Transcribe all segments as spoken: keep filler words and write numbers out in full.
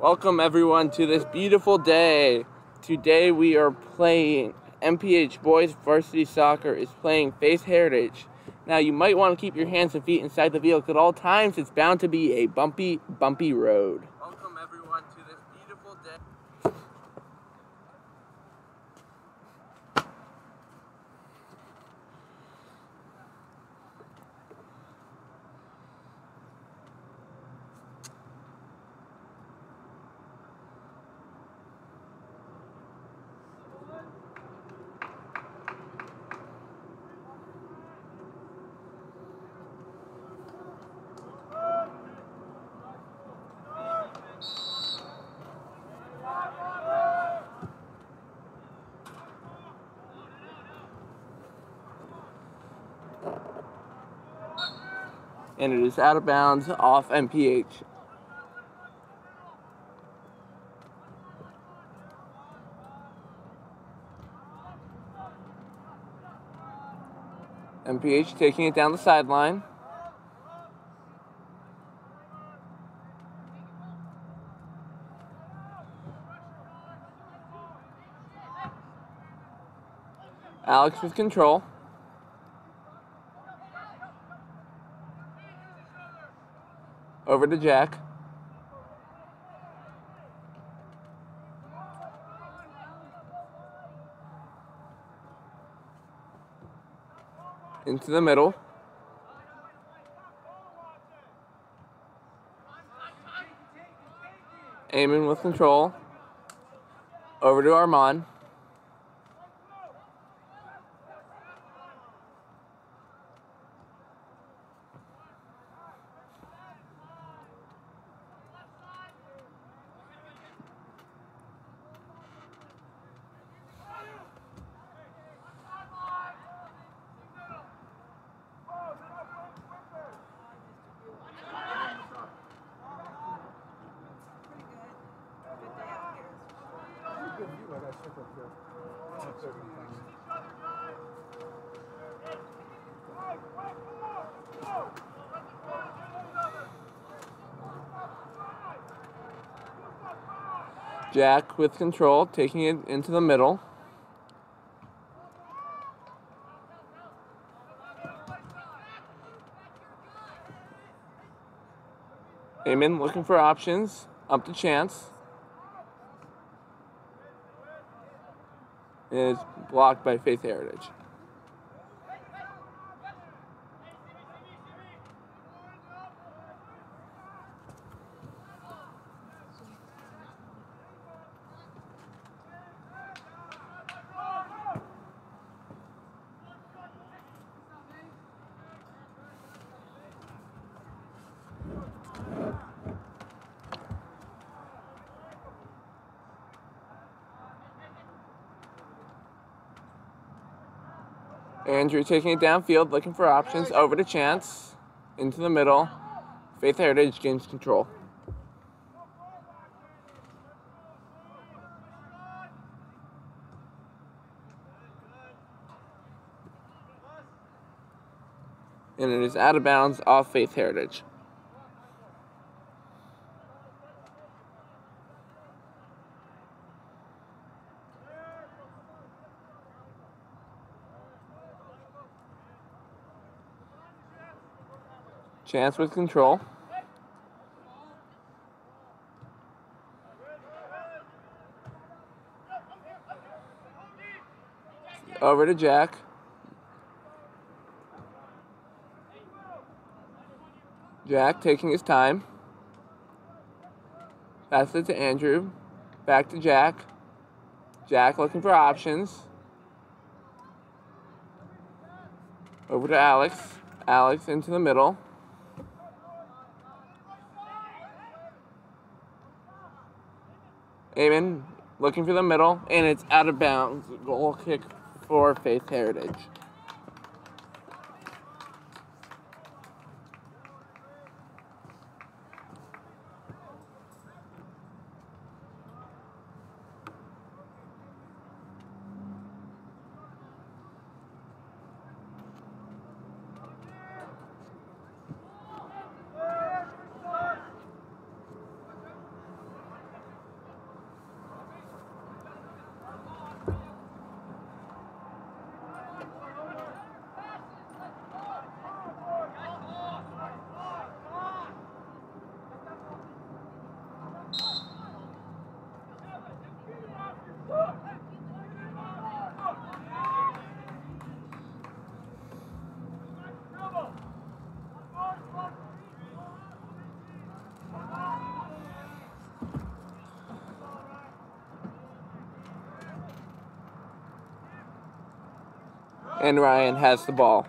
Welcome everyone to this beautiful day. Today we are playing M P H Boys Varsity Soccer is playing Faith Heritage. Now you might want to keep your hands and feet inside the vehicle at all times. It's bound to be a bumpy, bumpy road. Welcome everyone to this beautiful day. And it is out of bounds off M P H. M P H taking it down the sideline. Alex with control. Over to Jack. Into the middle. Eamon with control. Over to Armand. Jack with control, taking it into the middle. Eamon looking for options, up to Chance. It is blocked by Faith Heritage. Andrew taking it downfield, looking for options, over to Chance, into the middle. Faith Heritage gains control. And it is out of bounds off Faith Heritage. Chance with control. Over to Jack. Jack taking his time. Pass it to Andrew. Back to Jack. Jack looking for options. Over to Alex. Alex into the middle. Eamon looking for the middle, and it's out of bounds. Goal kick for Faith Heritage. And Ryan has the ball.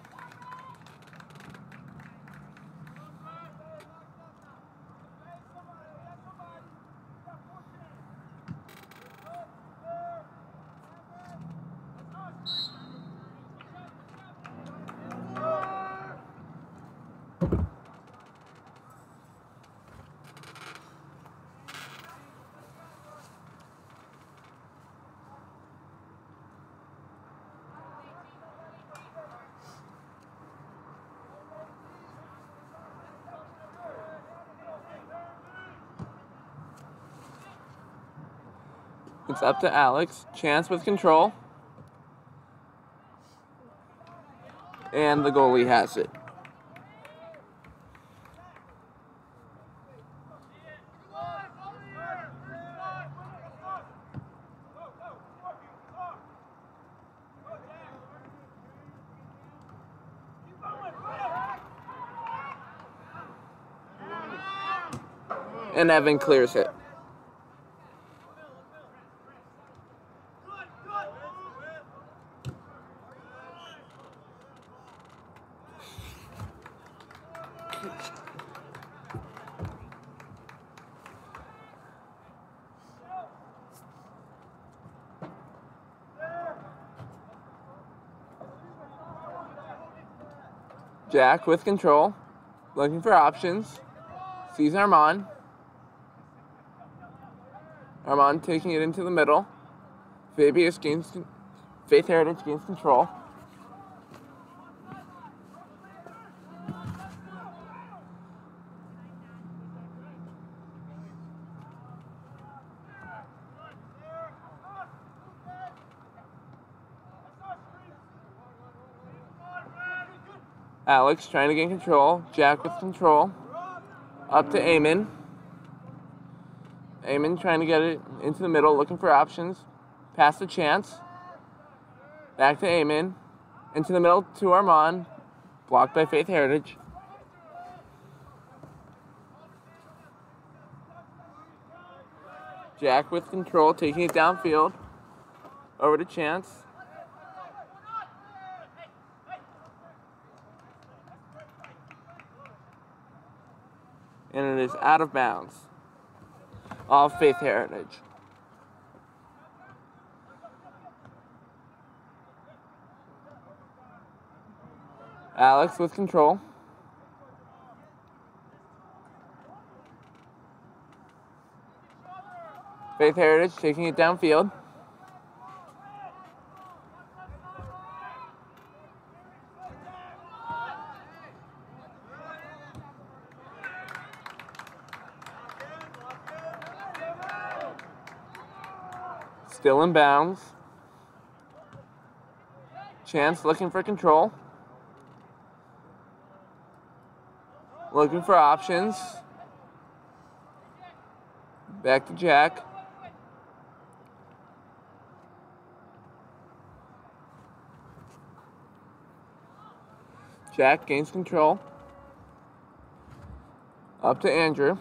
It's up to Alex. Chance with control. And the goalie has it. And Evan clears it. Jack with control, looking for options, sees Armand. Armand taking it into the middle. Fabius gains, Faith Heritage gains control. Alex trying to gain control. Jack with control. Up to Eamon. Eamon trying to get it into the middle, looking for options. Pass the Chance. Back to Eamon. Into the middle to Armand. Blocked by Faith Heritage. Jack with control, taking it downfield. Over to Chance. And it is out of bounds. Off Faith Heritage. Alex with control. Faith Heritage taking it downfield. Still in bounds. Chance looking for control. Looking for options. Back to Jack. Jack gains control. Up to Andrew.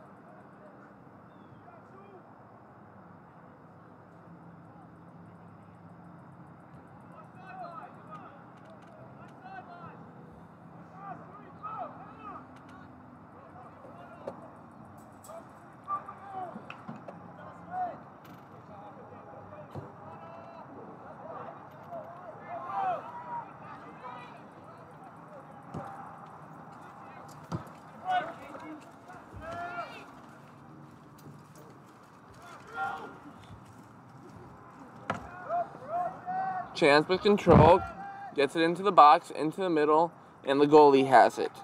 Chance with control, gets it into the box, into the middle, and the goalie has it.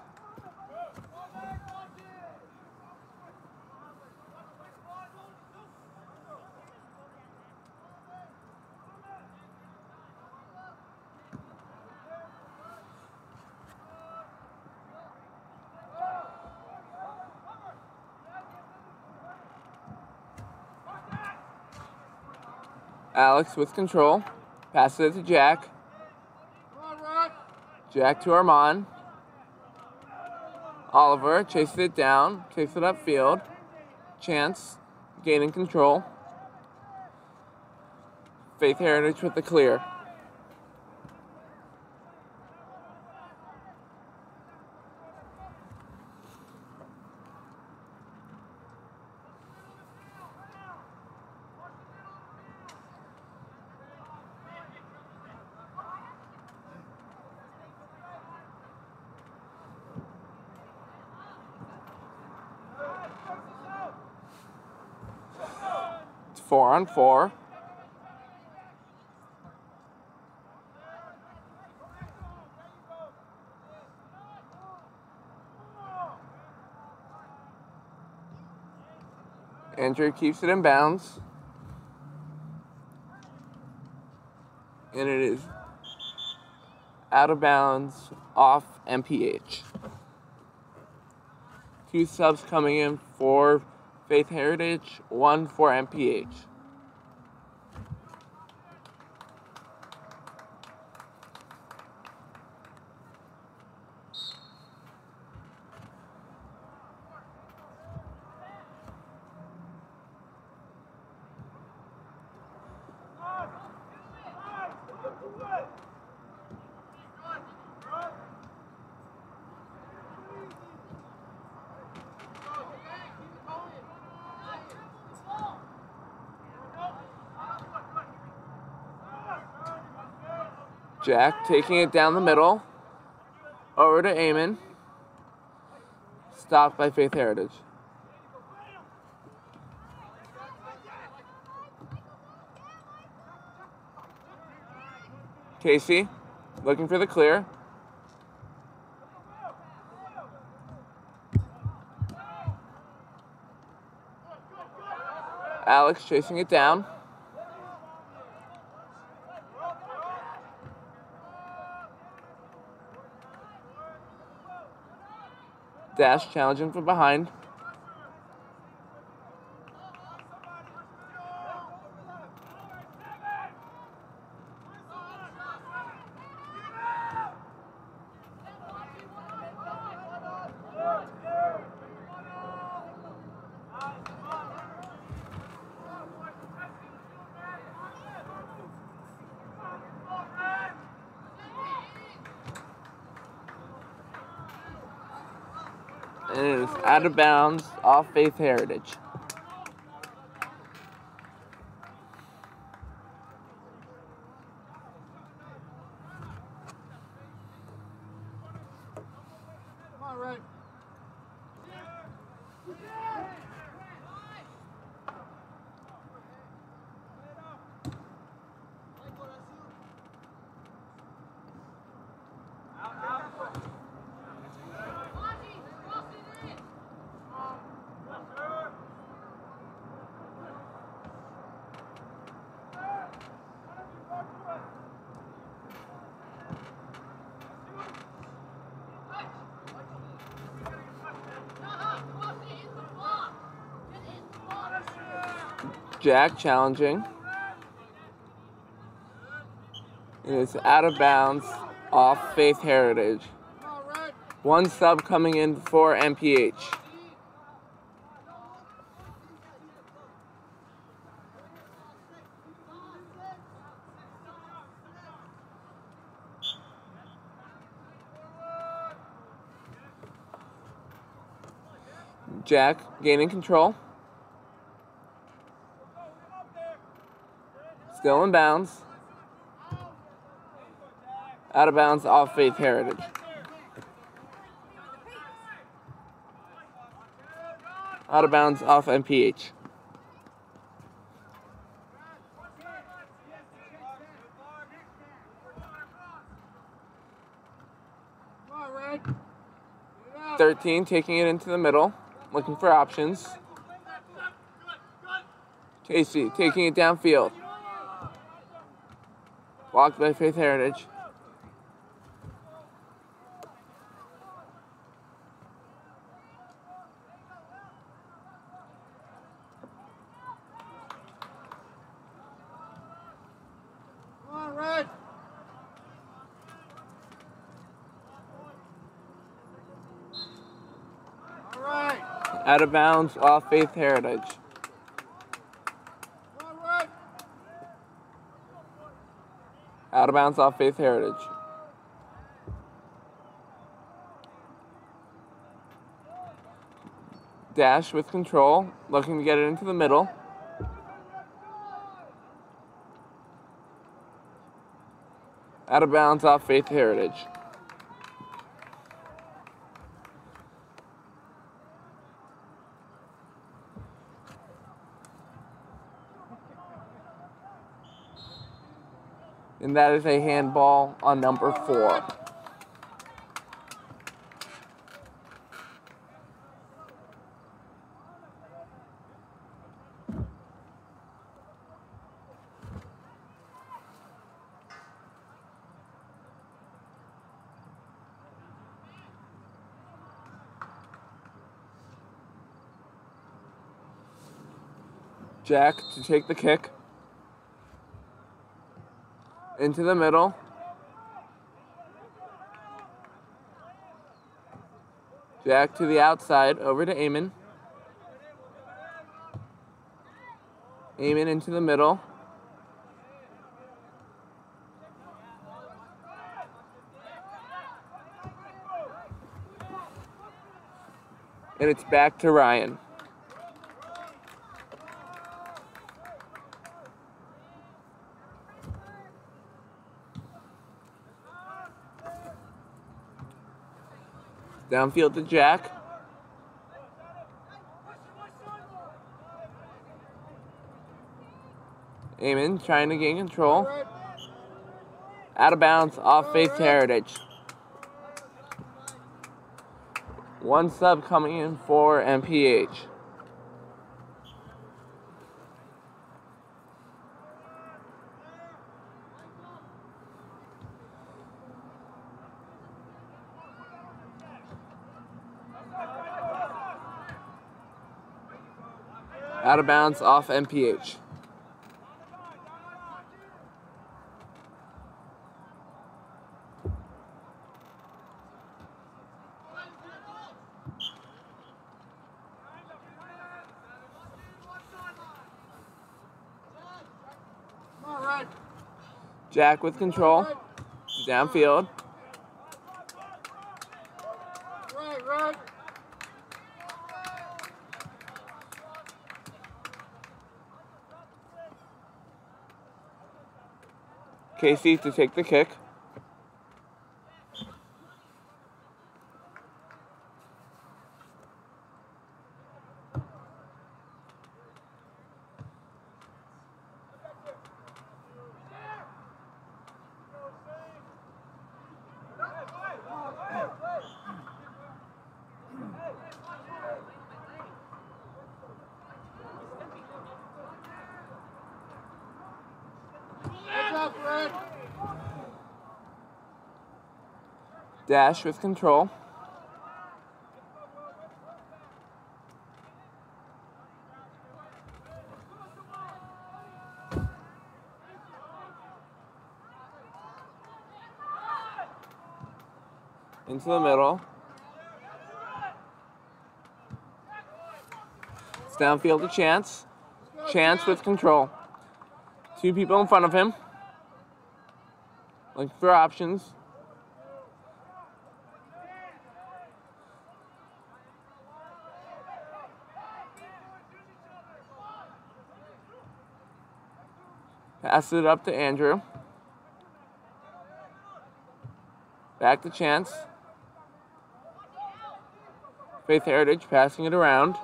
Alex with control. Passes it to Jack. Jack to Armand. Oliver chases it down, takes it upfield. Chance gaining control. Faith Heritage with the clear. It's four on four. Andrew keeps it in bounds. And it is out of bounds off M P H. Two subs coming in for Faith Heritage, one for M P H. Jack taking it down the middle, over to Eamon, stopped by Faith Heritage. Casey looking for the clear. Alex chasing it down. Dash challenging from behind. And it is out of bounds off Faith Heritage. All right. Jack challenging. It is out of bounds off Faith Heritage. One sub coming in for M P H. Jack gaining control. Still in bounds. Out of bounds off Faith Heritage. Out of bounds off M P H. thirteen taking it into the middle, looking for options. Casey taking it downfield. Blocked by Faith Heritage. Out of bounds off Faith Heritage. Out of bounds off Faith Heritage. Dash with control, looking to get it into the middle. Out of bounds off Faith Heritage. And that is a handball on number four. Jack to take the kick. Into the middle. Jack to the outside, over to Eamon. Eamon into the middle. And it's back to Ryan. Downfield to Jack. Eamon trying to gain control. Out of bounds off Faith Heritage. One sub coming in for M P H. Out of bounds off M P H. Jack with control. Downfield. Right, right. Casey to take the kick. Dash with control. Into the middle. It's downfield to Chance. Chance with control. Two people in front of him. Looking for options. Pass it up to Andrew. Back to Chance. Faith Heritage passing it around.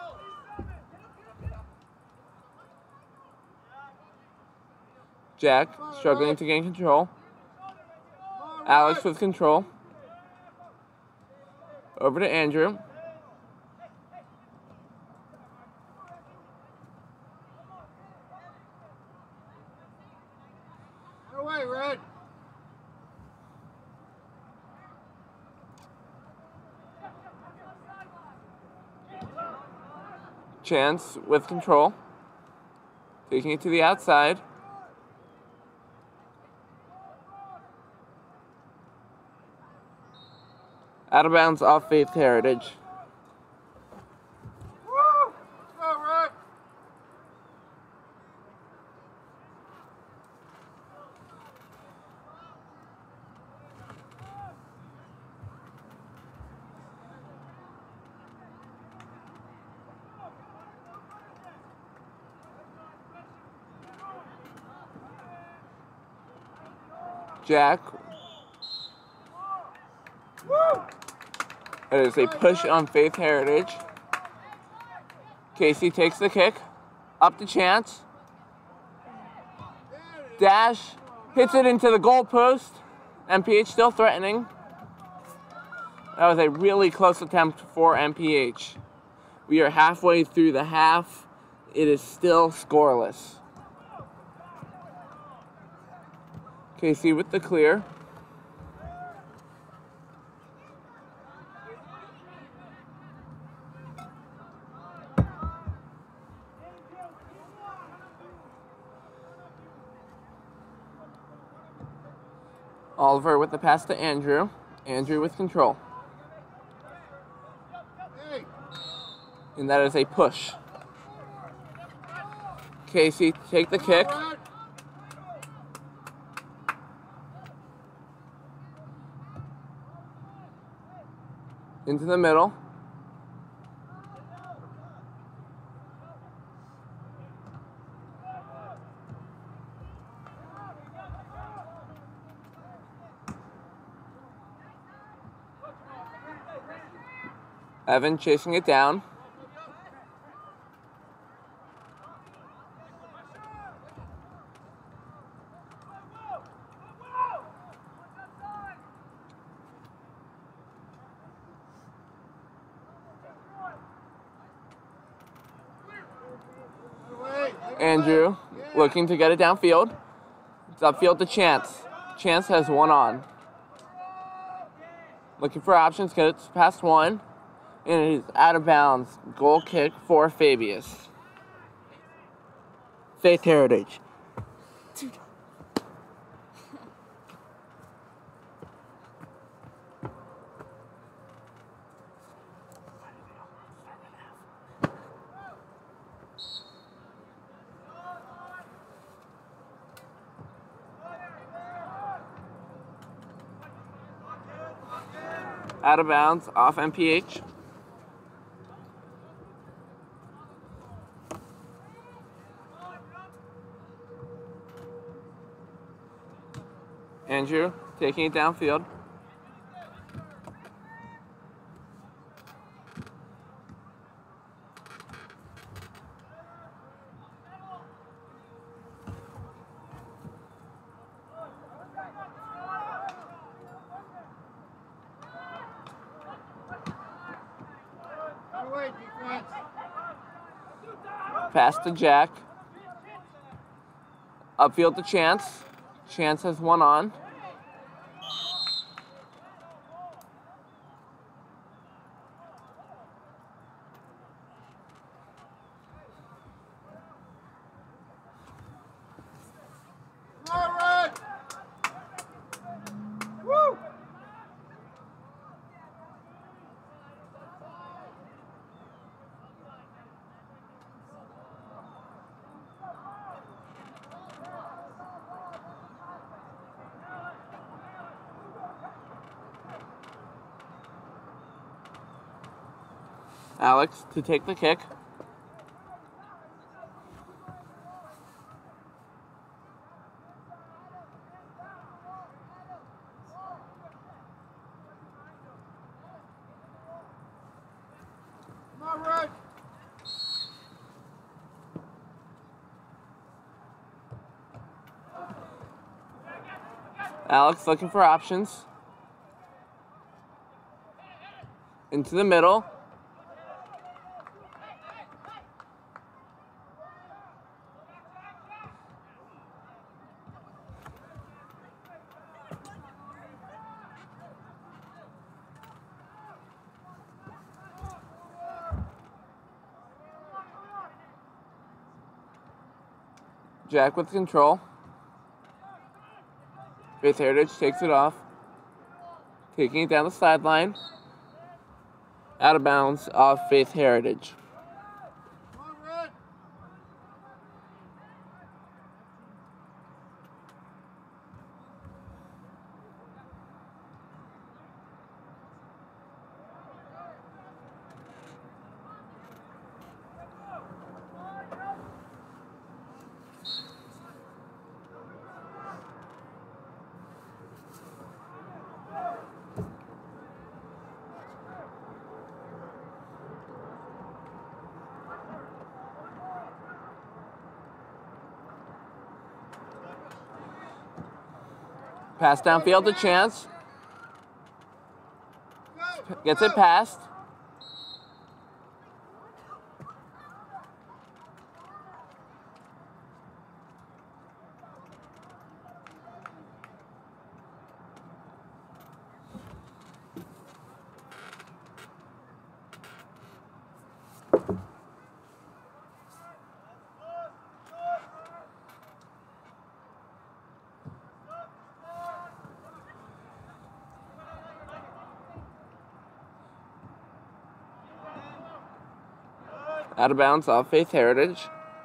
Jack struggling to gain control. Alex with control. Over to Andrew. Away, Red. Chance with control. Taking it to the outside. Out of bounds off Faith Heritage. Jack. It is a push on Faith Heritage. Casey takes the kick. Up to Chance. Dash. Hits it into the goal post. M P H still threatening. That was a really close attempt for M P H. We are halfway through the half. It is still scoreless. Casey with the clear. Oliver with the pass to Andrew. Andrew with control. And that is a push. Casey take the kick. Into the middle. Evan chasing it down. Andrew looking to get it downfield. It's upfield to Chance. Chance has one on. Looking for options, gets past one. And it is out of bounds. Goal kick for Fabius. Faith Heritage. Out of bounds, off M P H. Andrew taking it downfield. Pass to Jack. Upfield to Chance. Chance has one on. Alex to take the kick. All right. Alex looking for options. Into the middle. Jack with control. Faith Heritage takes it off. Taking it down the sideline. Out of bounds off Faith Heritage. Pass downfield to Chance. Go, Gets go. it past. Out of bounds off Faith Heritage.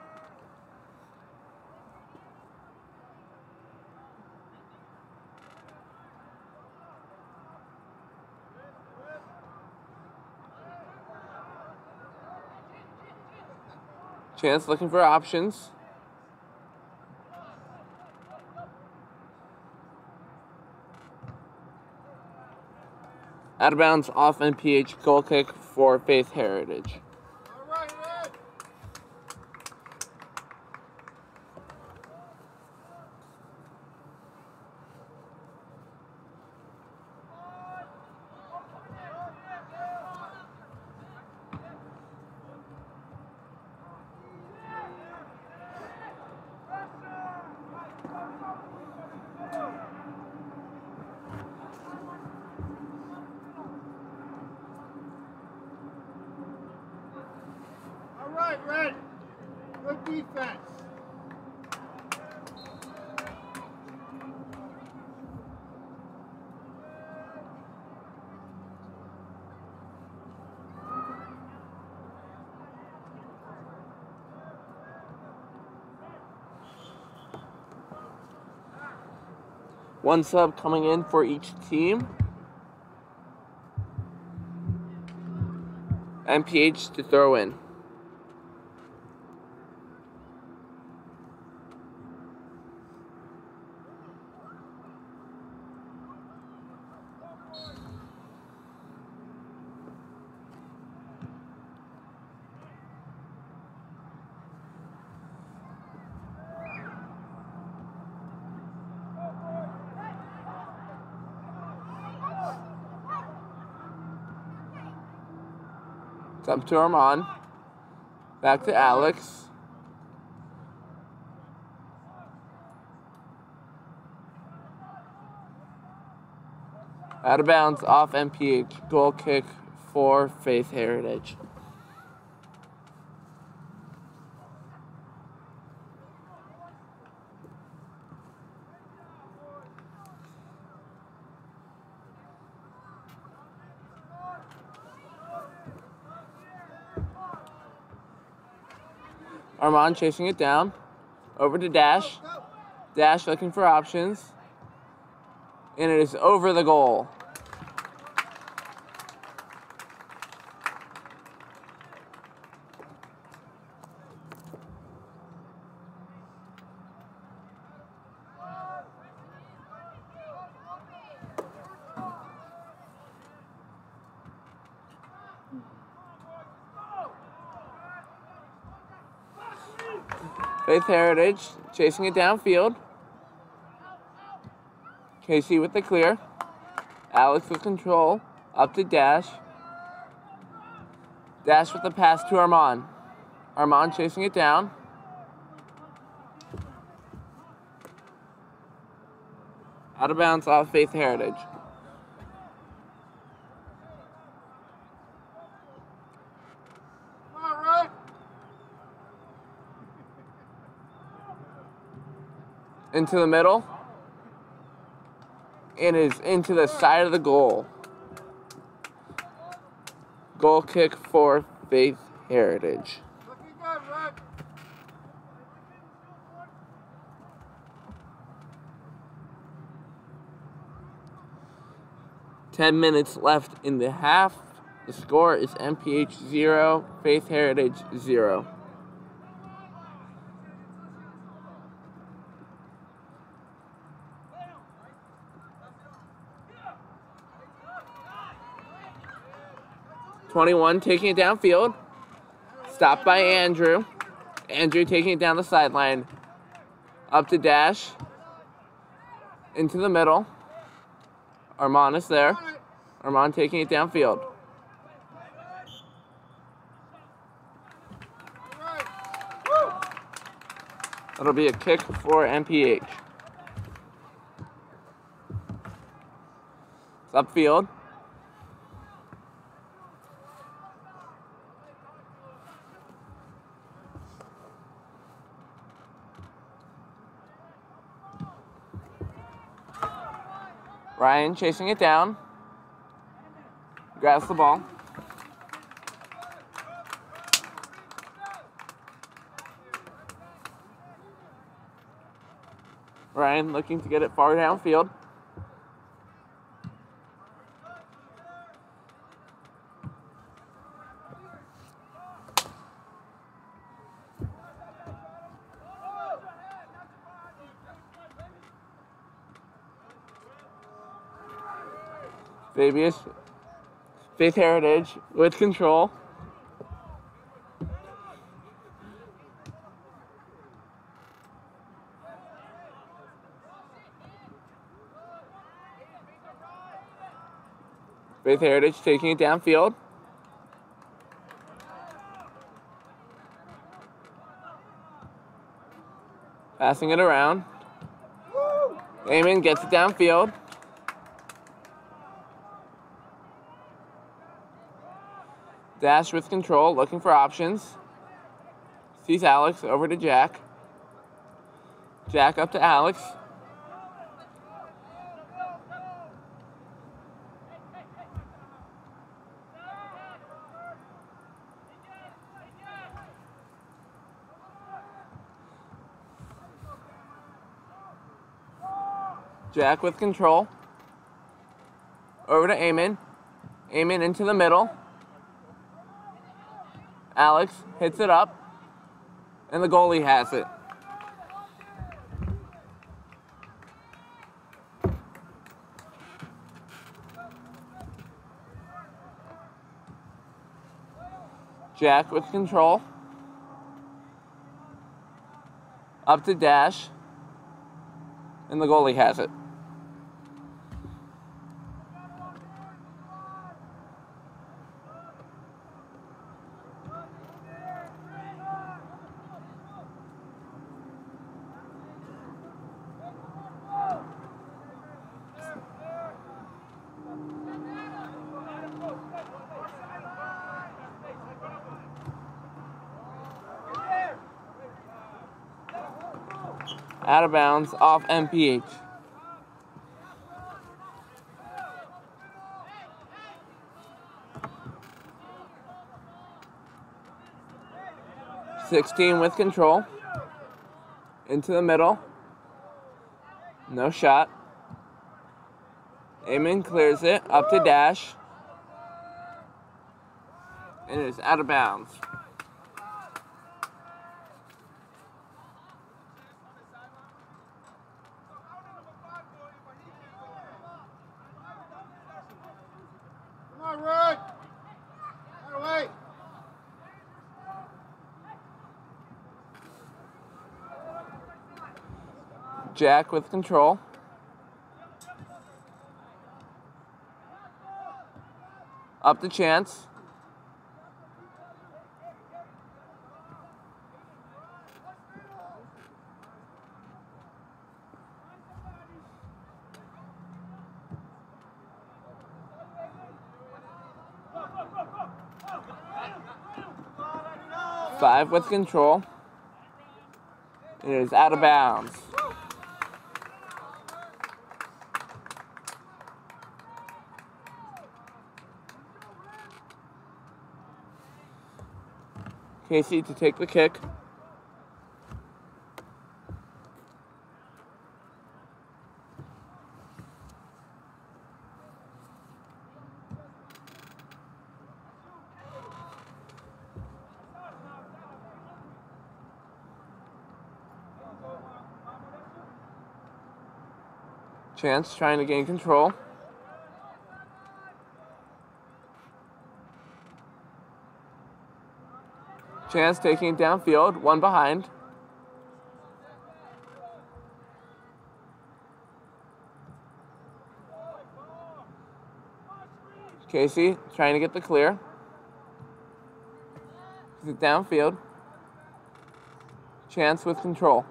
Chance looking for options. Out of bounds off N P H, goal kick for Faith Heritage. All right, Red. All right, Red. Good defense. One sub coming in for each team. N P H to throw in. It's up to Armand. Back to Alex. Out of bounds off N P H. Goal kick for Faith Heritage. Armand chasing it down. Over to Dash. Dash looking for options. And it is over the goal. Faith Heritage chasing it downfield. Casey with the clear. Alex with control. Up to Dash. Dash with the pass to Armand. Armand chasing it down. Out of bounds off Faith Heritage. All right. Into the middle. And is into the side of the goal. Goal kick for Faith Heritage. Looking good, Red. Ten minutes left in the half. The score is N P H zero, Faith Heritage zero. twenty-one taking it downfield. Stopped by Andrew. Andrew taking it down the sideline. Up to Dash. into the middle. Armand is there. On it. Armand taking it downfield. All right. Woo. That'll be a kick for M P H. It's upfield. Ryan chasing it down. Grabs the ball. Ryan looking to get it far downfield. Fabius, Faith Heritage with control. Faith Heritage taking it downfield. Passing it around. Eamon gets it downfield. Dash with control, looking for options. Sees Alex, over to Jack. Jack up to Alex. Jack with control. Over to Eamon. Eamon into the middle. Alex hits it up, and the goalie has it. Jack with control. Up to Dash, and the goalie has it. Out of bounds, off M P H. sixteen with control. Into the middle. No shot. Eamon clears it, up to Dash. And it is out of bounds. Come on, Red. Right away. Jack with control. Up to Chance. Five with control. It is out of bounds. Casey to take the kick. Chance trying to gain control. Chance taking it downfield, one behind. Casey trying to get the clear. He's downfield. Chance with control.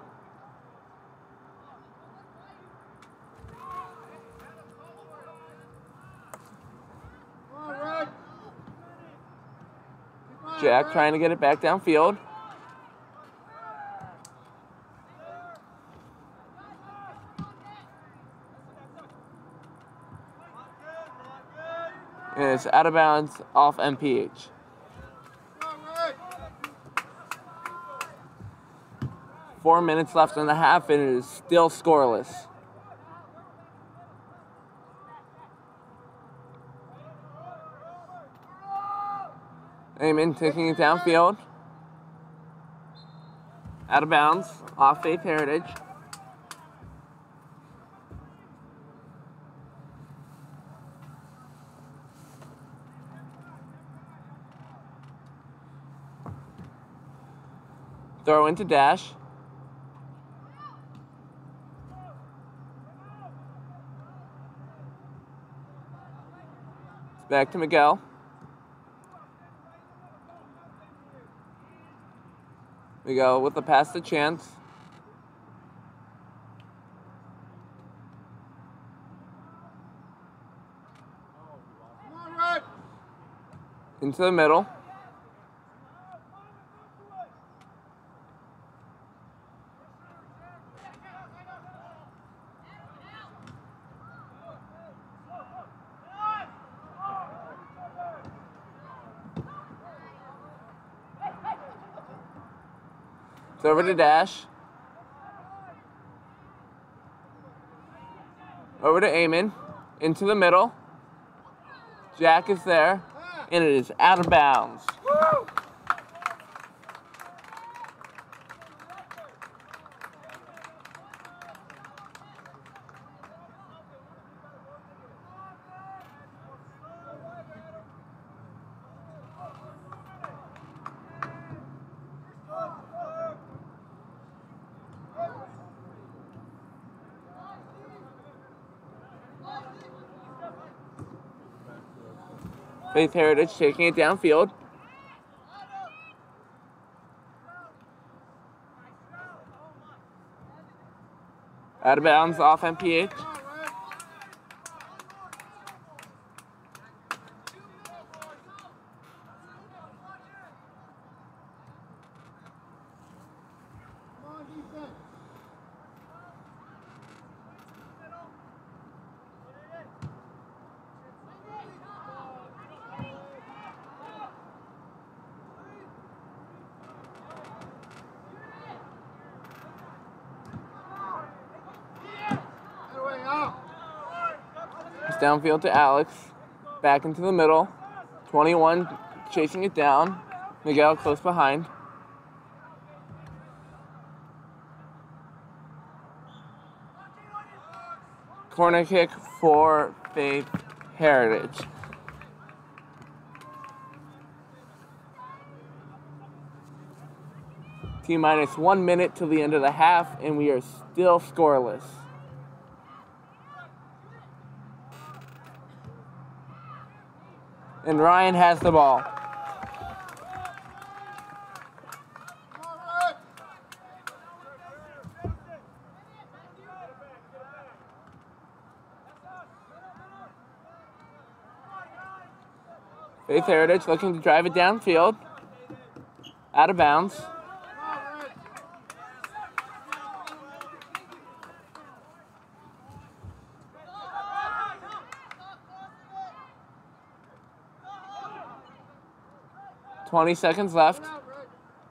Come on, Red. Keep on, Jack Red. trying to get it back downfield. And it's out of bounds off M P H. Come on, Red. Four minutes left in the half, and it is still scoreless. Amon taking it downfield. Out of bounds, off Faith Heritage. Throw into Dash. It's back to Miguel. Miguel with the pass to Chance. Come on, Red. Into the middle. It's over to Dash. Over to Amon. Into the middle. Jack is there. And it is out of bounds. Woo! Faith Heritage taking it downfield. Out of bounds off M P H. Come on, Red. Come on, defense. That way out. It's downfield to Alex. Back into the middle. twenty-one chasing it down. Miguel close behind. Corner kick for Faith Heritage. T minus one minute till the end of the half, and we are still scoreless. And Ryan has the ball. Come on, Red. Faith Heritage looking to drive it downfield. Out of bounds. Come on, Red. twenty seconds left. Out, Red.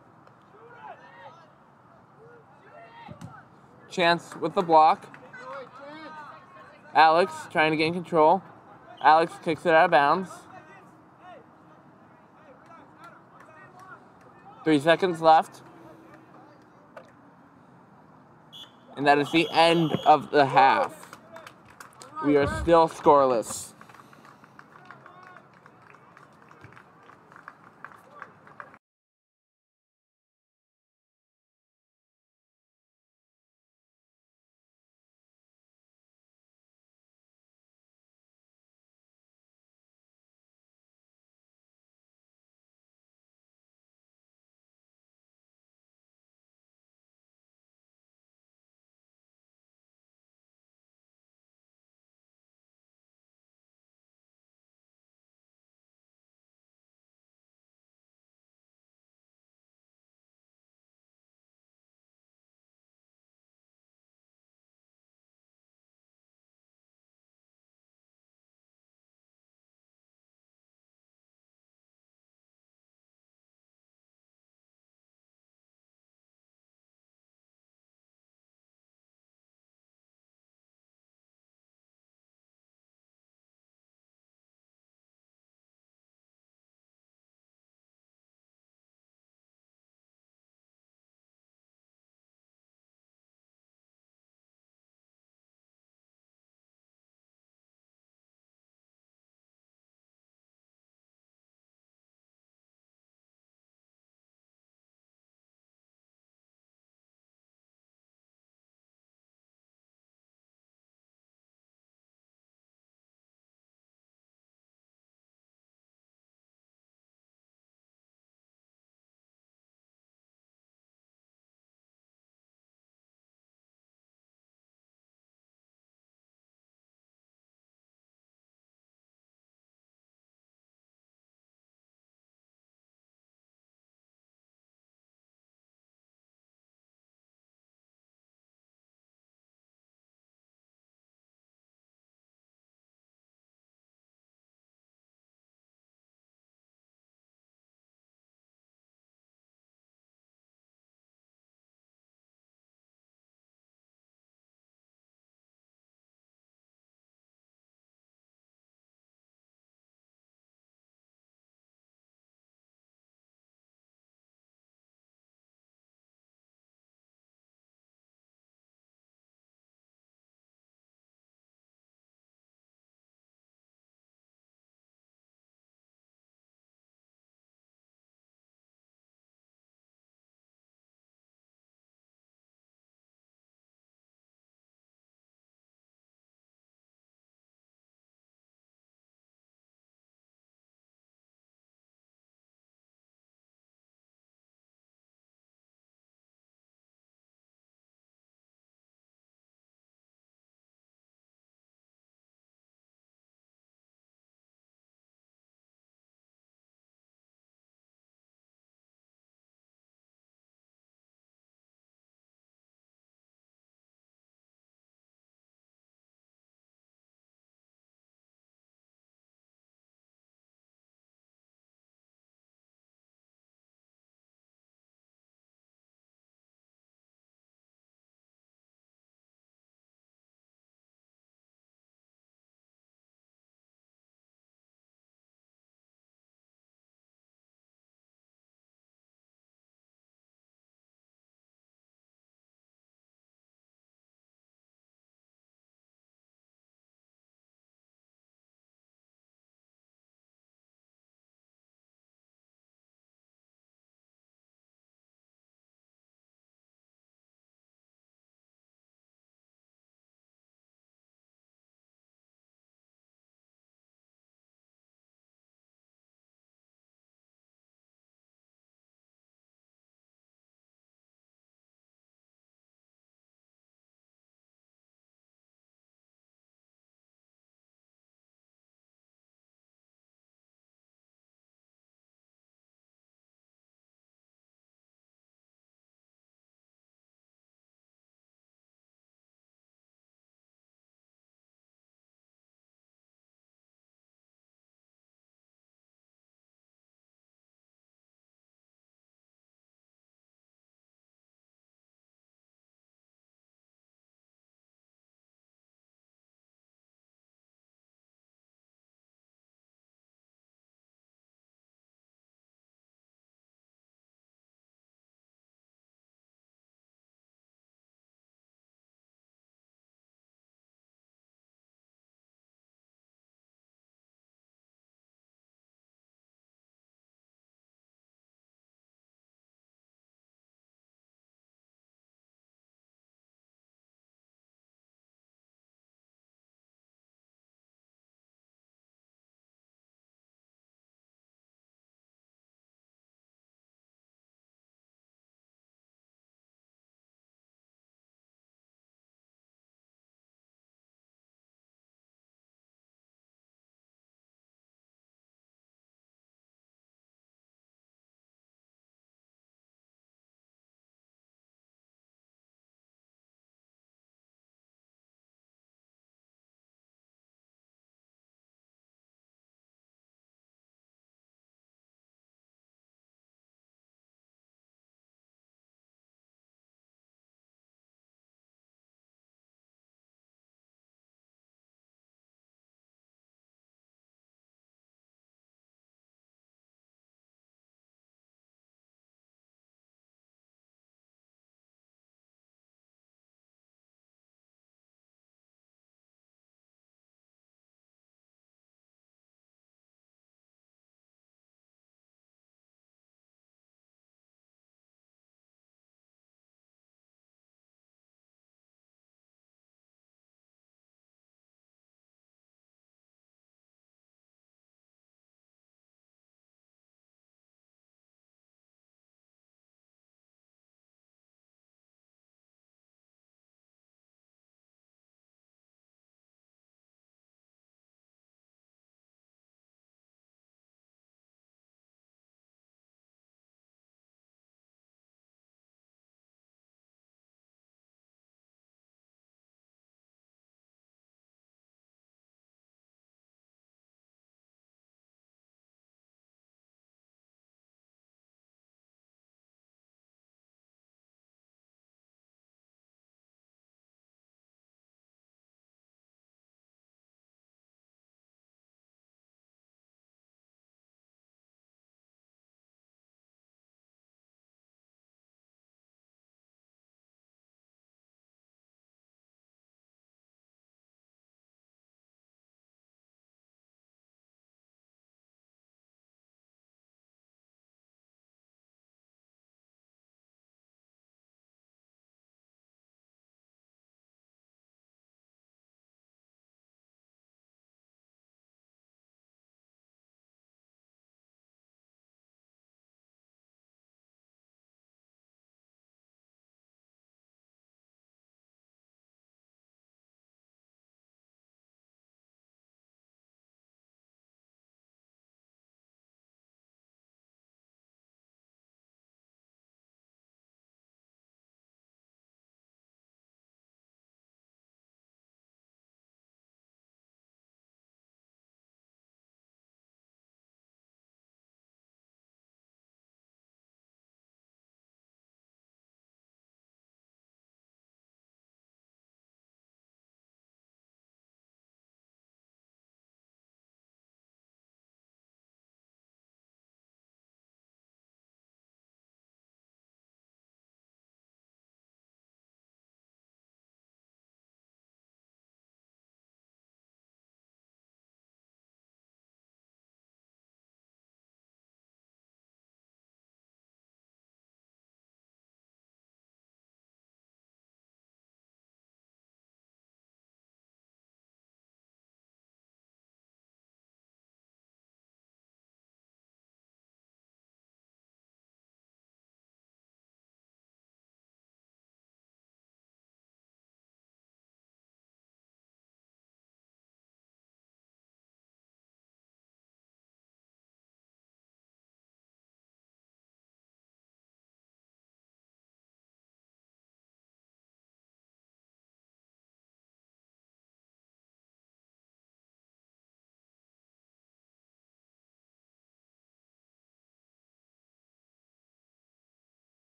Chance with the block. That way, Chance. Alex trying to gain control. Alex kicks it out of bounds. Three seconds left. And that is the end of the half. We are still scoreless.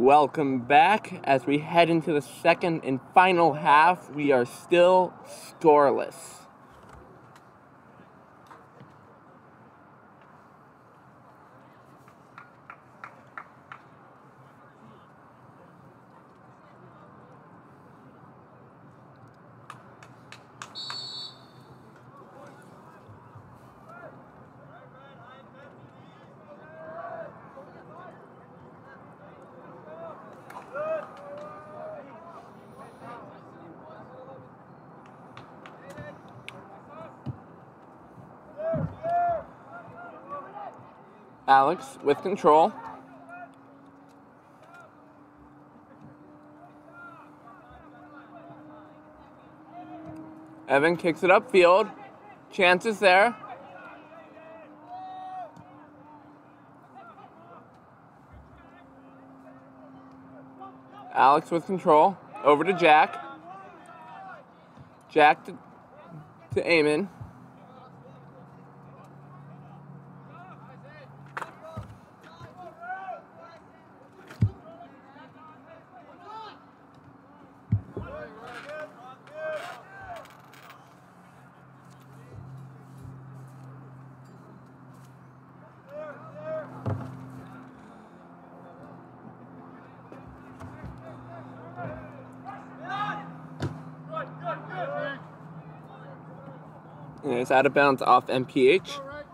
Welcome back. As we head into the second and final half, we are still scoreless. Alex with control. Evan kicks it upfield. Chance is there. Alex with control. Over to Jack. Jack to, to Eamon. And it's out of bounds off M P H.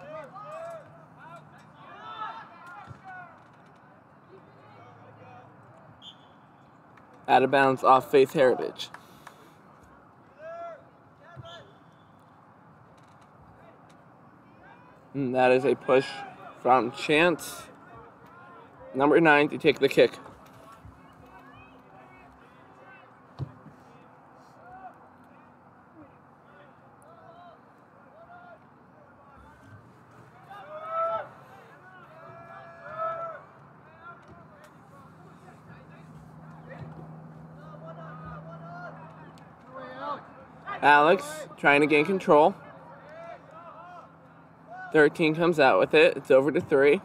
Out of bounds off Faith Heritage. And that is a push from Chance, number nine, to take the kick. Alex trying to gain control. thirteen comes out with it. It's over to three.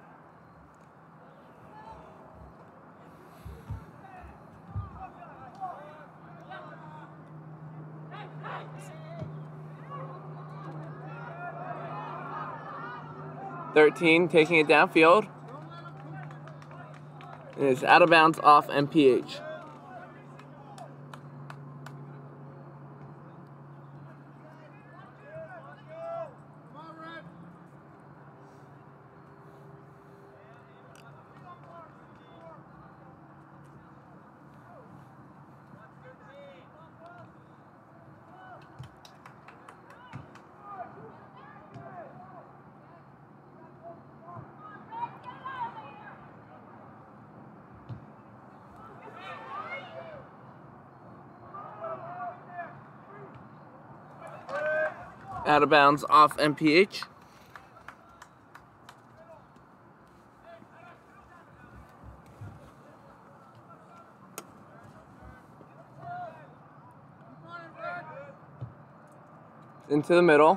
thirteen taking it downfield. And it's out of bounds off M P H. Out of bounds off M P H. Into the middle.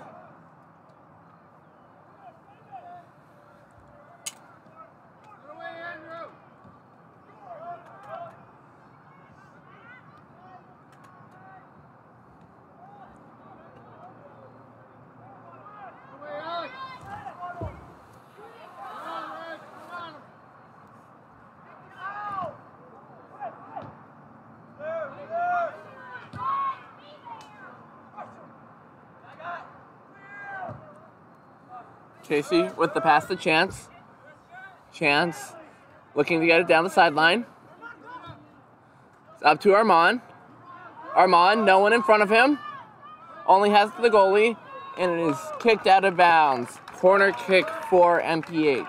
Casey with the pass to Chance. Chance looking to get it down the sideline. It's up to Armand. Armand, no one in front of him. Only has the goalie, and it is kicked out of bounds. Corner kick for M P H.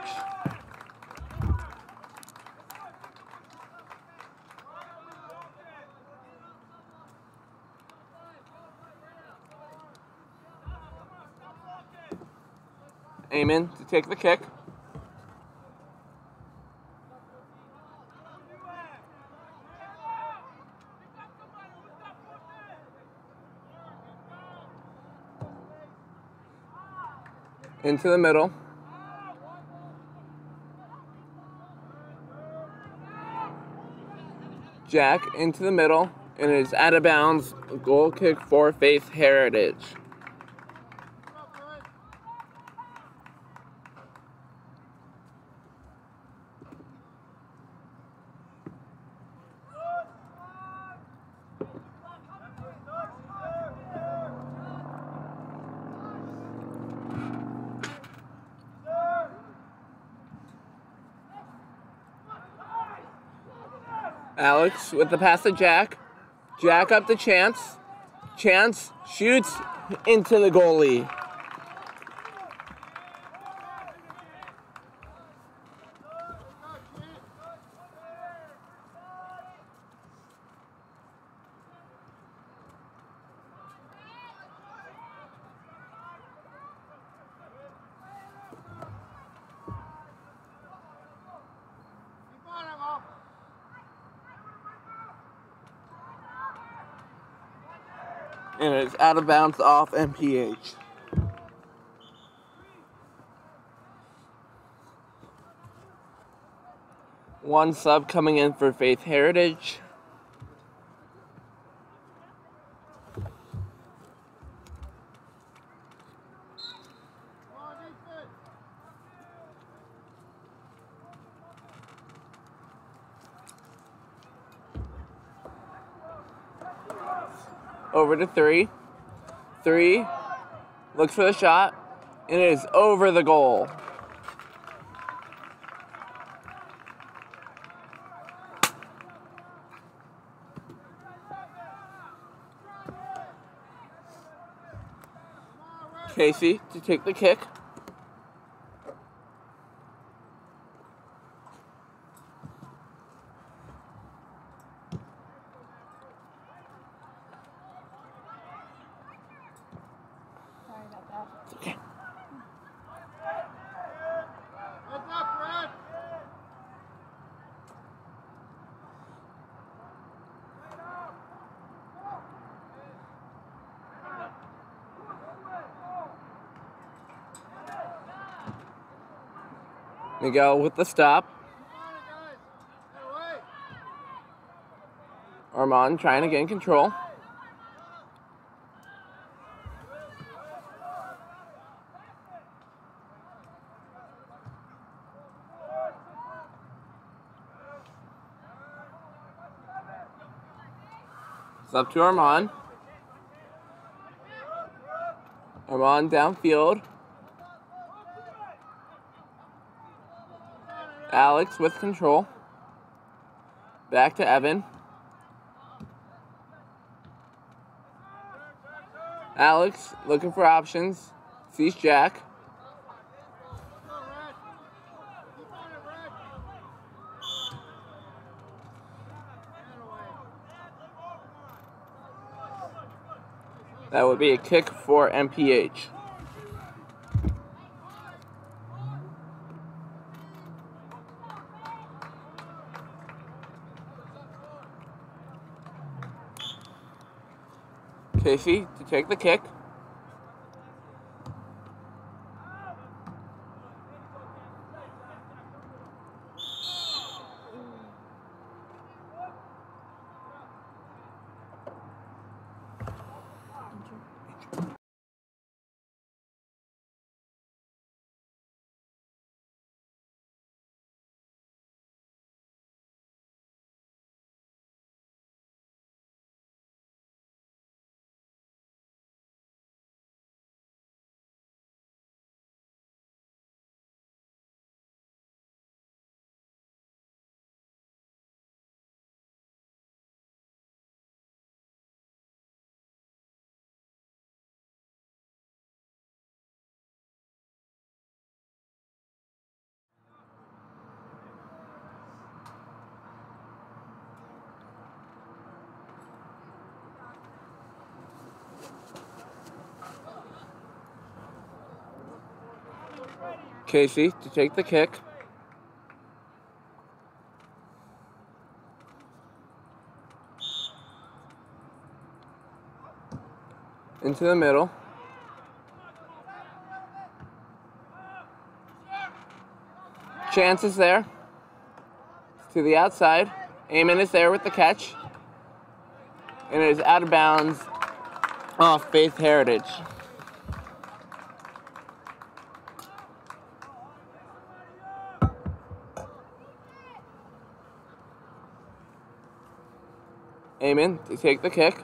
Eamon to take the kick. Into the middle. Jack into the middle, and it is out of bounds. Goal kick for Faith Heritage. Alex with the pass to Jack. Jack up to Chance. Chance shoots into the goalie. And it's out of bounds off M P H. One sub coming in for Faith Heritage. Over to three. Three looks for the shot, and it is over the goal. Casey to take the kick. Okay. Heads up, Brad. Miguel with the stop. Come on, guys. Get away. Armand trying to gain control. It's up to Armand. Armand downfield. Alex with control. Back to Evan. Alex looking for options. Sees Jack. Go, Brad. Keep on it, Brad. Get away. That would be a kick for M P H. Casey to take the kick. Casey to take the kick. Into the middle. Chance is there. To the outside. Eamon is there with the catch. And it is out of bounds off Faith Heritage. Eamon to take the kick.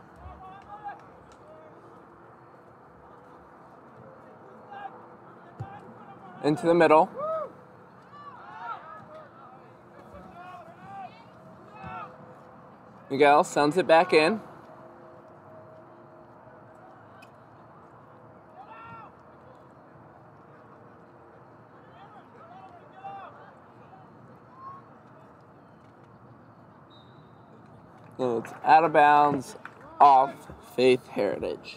Into the middle. Miguel sends it back in. And it's out of bounds off Faith Heritage.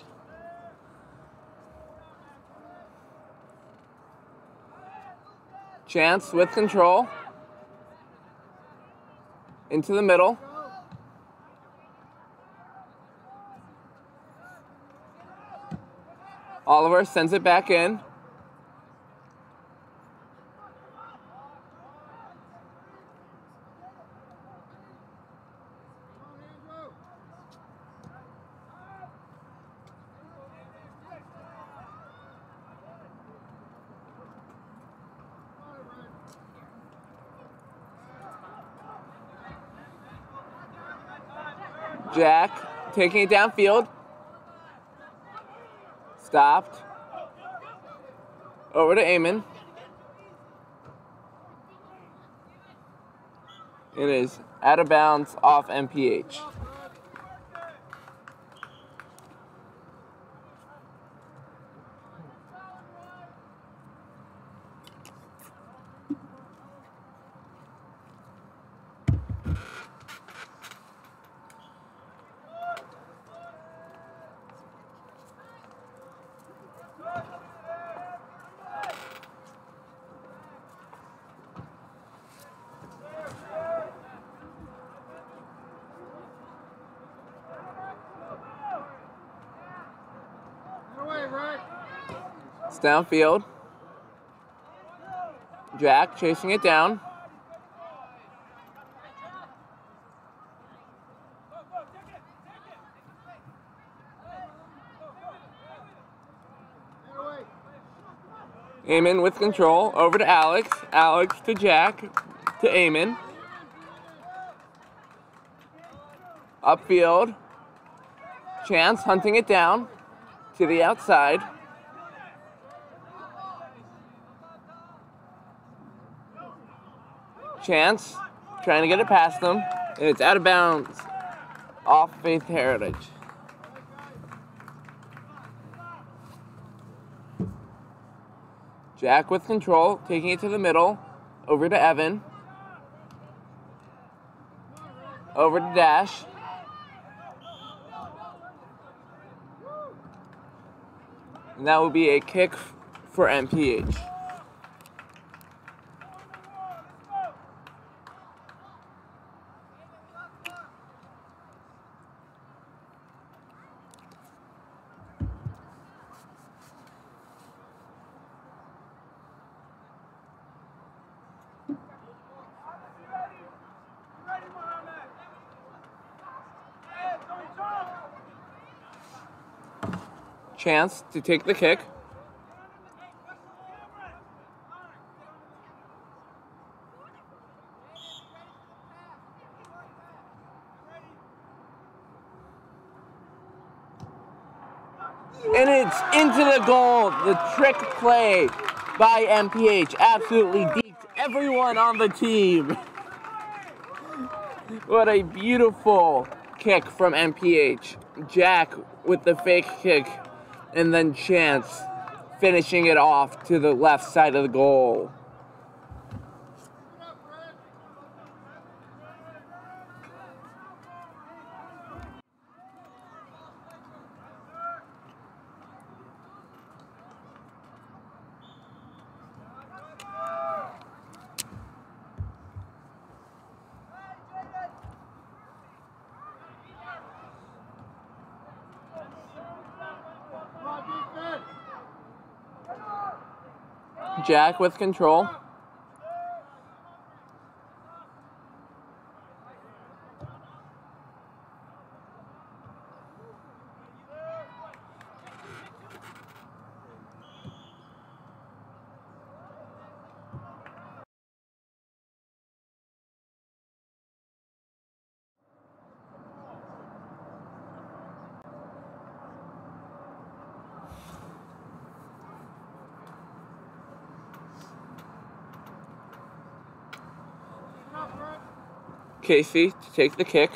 Chance with control. Into the middle. Oliver sends it back in. Jack taking it downfield. Stopped. Over to Eamon. It is out of bounds off M P H. It's downfield. Jack chasing it down. Eamon with control. Over to Alex. Alex to Jack. To Eamon. Upfield. Chance hunting it down. To the outside. Chance trying to get it past them, and it's out of bounds off Faith Heritage. Jack with control, taking it to the middle, over to Evan, over to Dash. And that will be a kick for M P H. Chance to take the kick. And it's into the goal. The trick play by M P H absolutely deked everyone on the team. What a beautiful kick from M P H. Jack with the fake kick, and then Chance finishing it off to the left side of the goal. Jack with control. Casey to take the kick.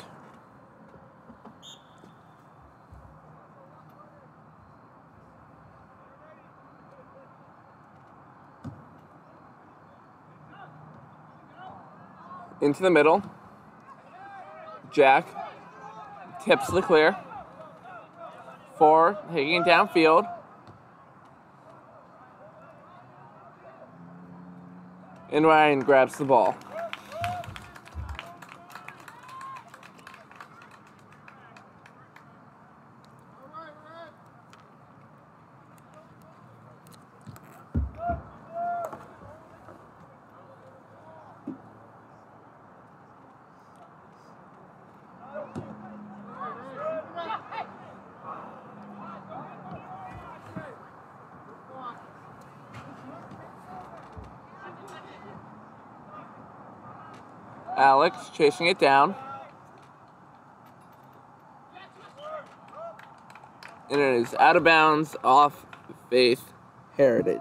Into the middle. Jack tips the clear. Four, taking it downfield. And Ryan grabs the ball. Alex chasing it down. And it is out of bounds off Faith Heritage.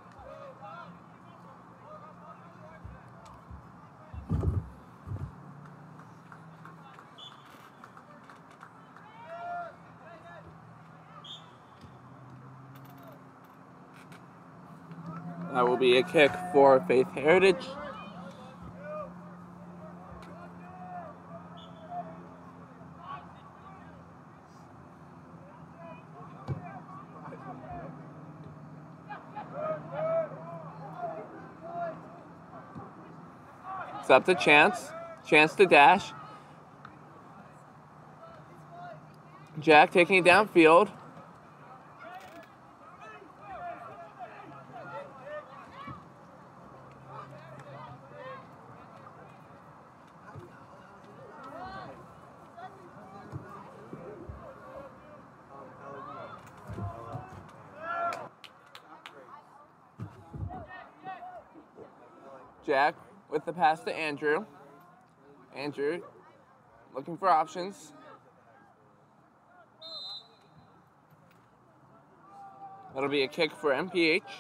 That will be a kick for Faith Heritage. It's up to Chance. Chance to dash. Jack taking it downfield. Jack with the pass to Andrew. Andrew looking for options. That'll be a kick for M P H.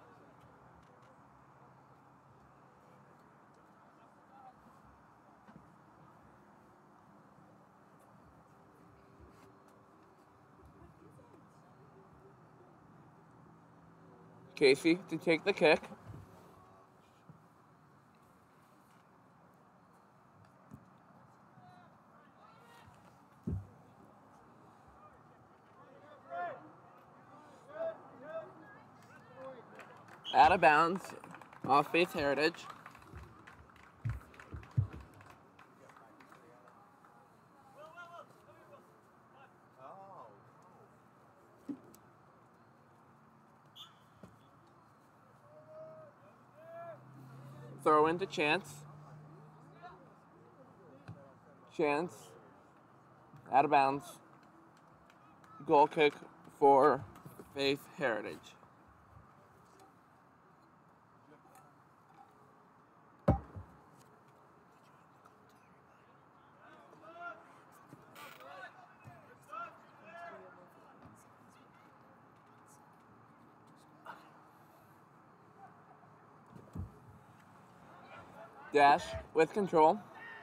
Casey to take the kick. Out of bounds, off Faith Heritage. Throw into Chance. Chance, out of bounds. Goal kick for Faith Heritage. Dash with control.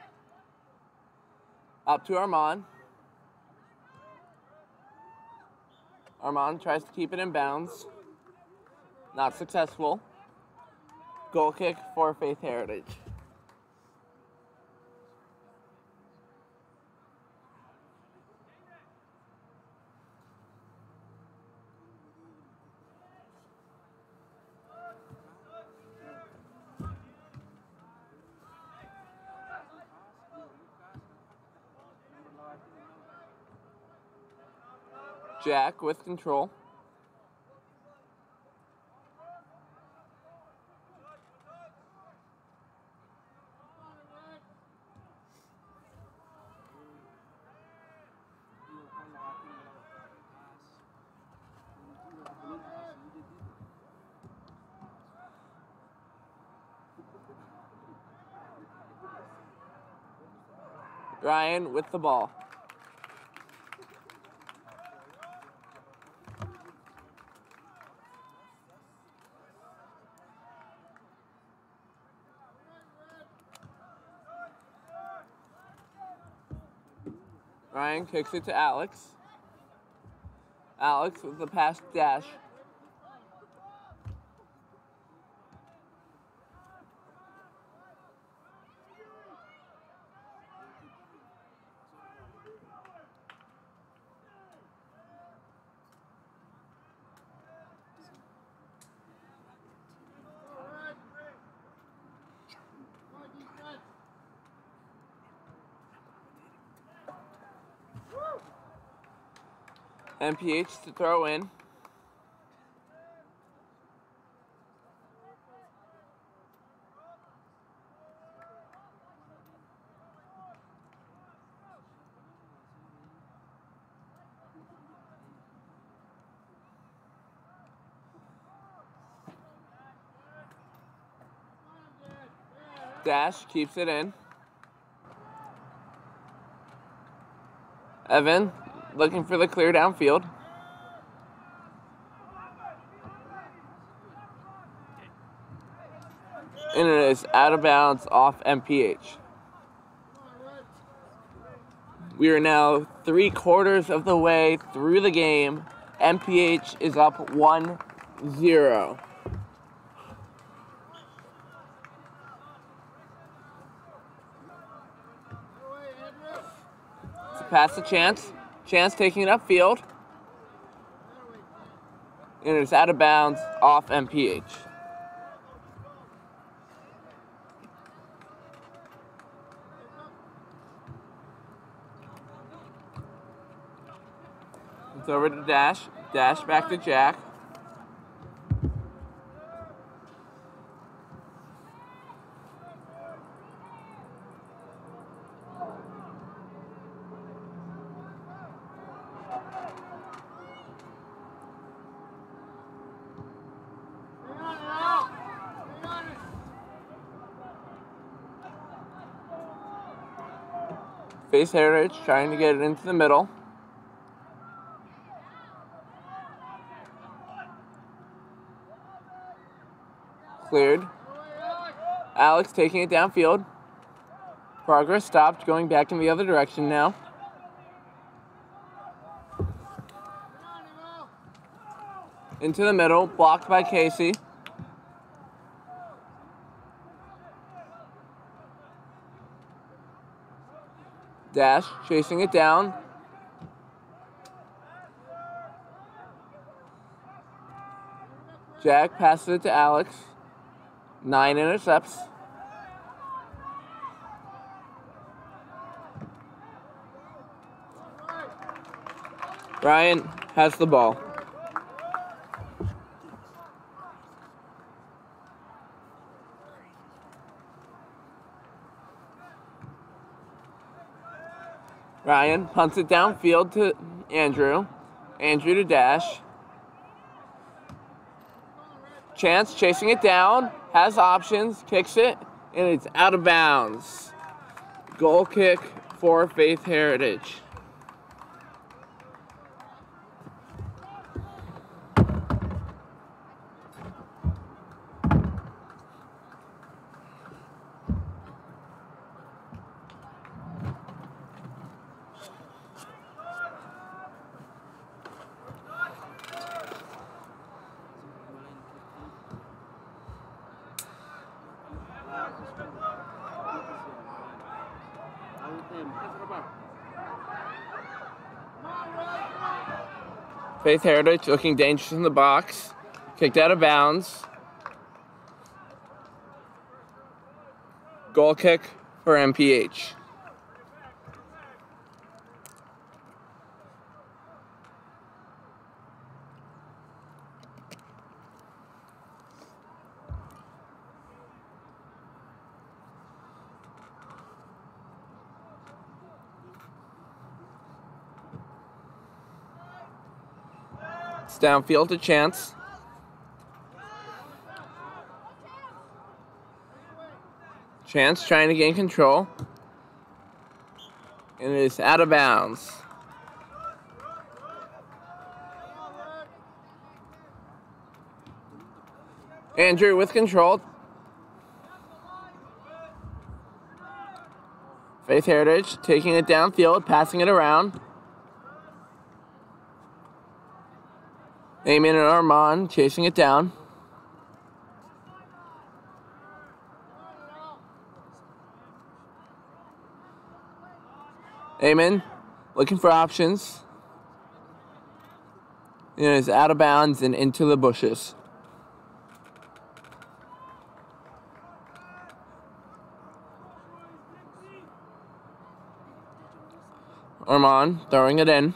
Up to Armand. Armand tries to keep it in bounds. Not successful. Goal kick for Faith Heritage. Jack with control. Ryan with the ball. Ryan kicks it to Alex. Alex with the pass to Dash. M P H to throw in. Dash keeps it in. Evan looking for the clear downfield. And it is out of bounds off M P H. We are now three quarters of the way through the game. M P H is up one zero. Pass the Chance. Chance taking it upfield. And it's out of bounds off M P H. It's over to Dash. Dash back to Jack. Face Heritage trying to get it into the middle. Cleared. Alex taking it downfield. Progress stopped, going back in the other direction now. Into the middle, blocked by Casey. Dash chasing it down. Jack passes it to Alex. Nine intercepts. Ryan has the ball. Ryan punts it downfield to Andrew. Andrew to Dash. Chance chasing it down. Has options. Kicks it. And it's out of bounds. Goal kick for Faith Heritage. Faith Heritage looking dangerous in the box. Kicked out of bounds. Goal kick for M P H. It's downfield to Chance. Chance trying to gain control. And it is out of bounds. Andrew with control. Faith Heritage taking it downfield, passing it around. Eamon and Armand chasing it down. Eamon looking for options. It is out of bounds and into the bushes. Armand throwing it in.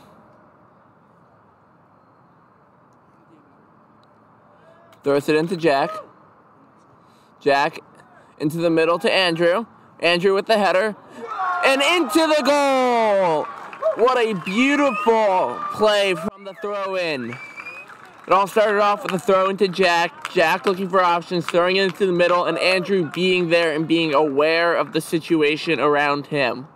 Throws it into Jack. Jack into the middle to Andrew. Andrew with the header. And into the goal! What a beautiful play from the throw-in. It all started off with a throw into Jack. Jack looking for options, throwing it into the middle, and Andrew being there and being aware of the situation around him.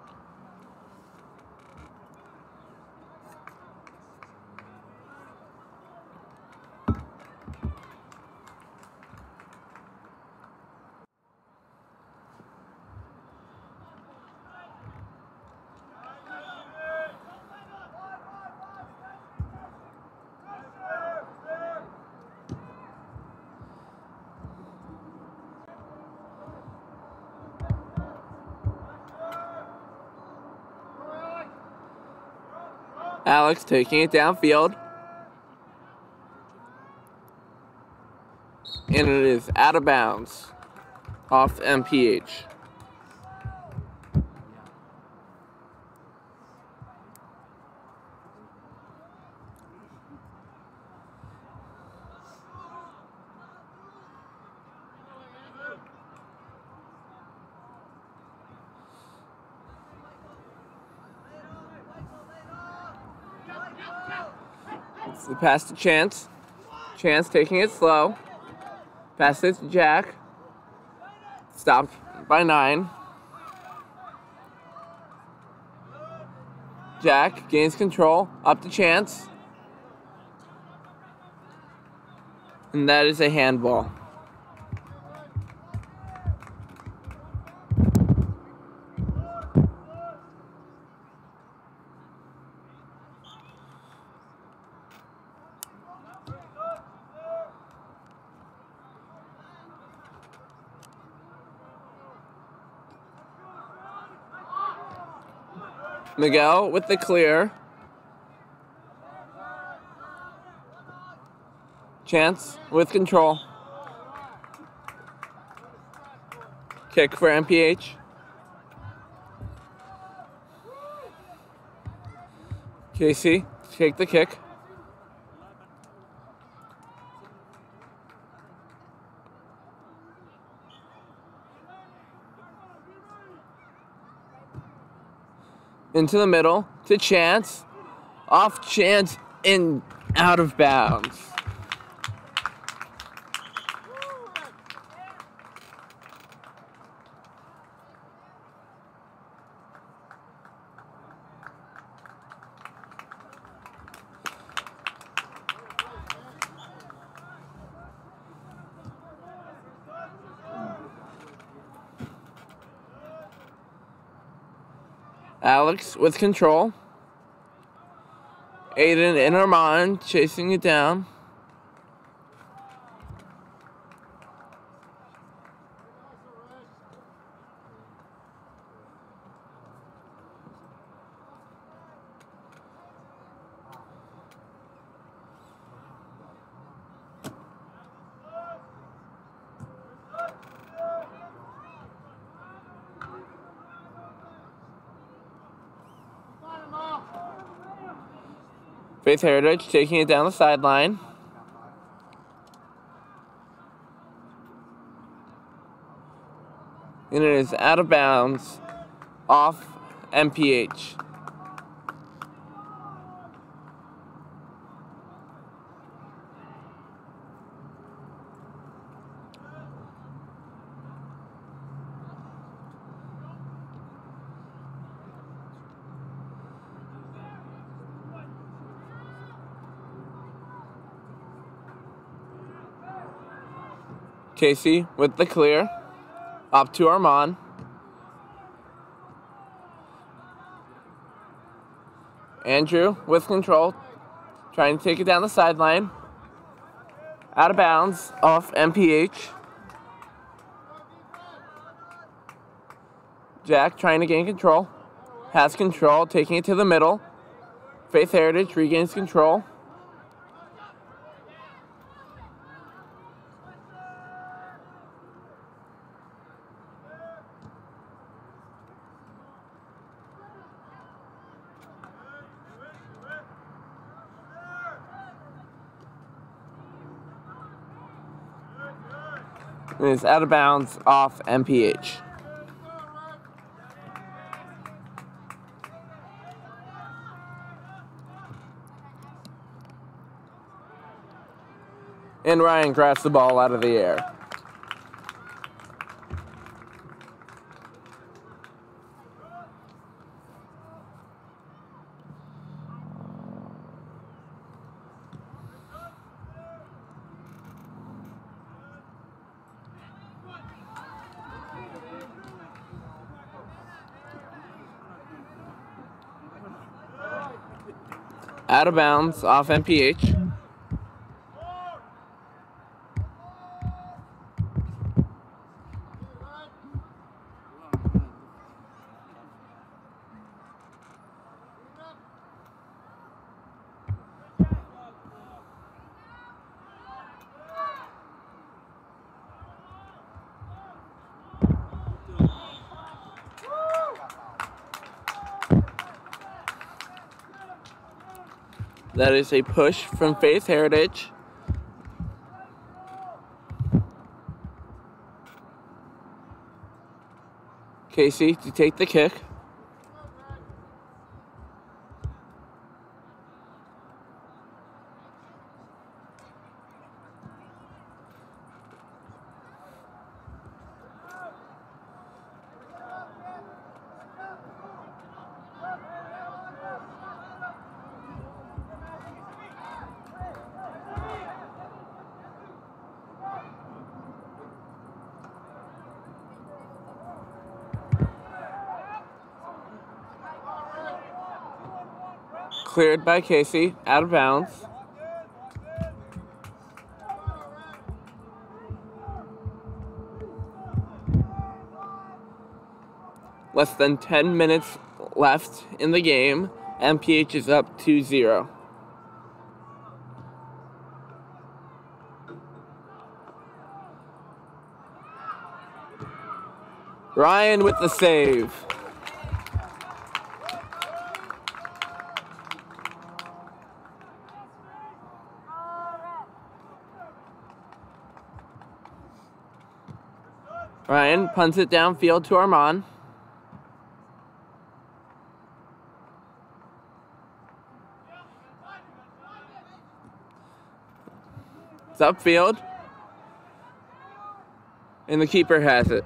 Alex taking it downfield. And it is out of bounds off M P H. The pass to Chance. Chance taking it slow. Pass it to Jack. Stopped by nine. Jack gains control. Up to Chance. And that is a handball. Miguel with the clear. Chance with control. Kick for M P H. Casey, take the kick. Into the middle to Chance. Off Chance and out of bounds. Alex with control. Aiden and Armand chasing it down. Faith Heritage taking it down the sideline. And it is out of bounds off M P H. Casey with the clear. Up to Armand. Andrew with control, trying to take it down the sideline. Out of bounds, off M P H. Jack trying to gain control. Has control, taking it to the middle. Faith Heritage regains control. And it's out of bounds off M P H. And Ryan grabs the ball out of the air. Out of bounds off M P H. That is a push from Faith Heritage. Casey to take the kick. Cleared by Casey, out of bounds. Less than ten minutes left in the game. M P H is up two zero. Ryan with the save. Ryan punts it downfield to Armand. It's upfield. And the keeper has it.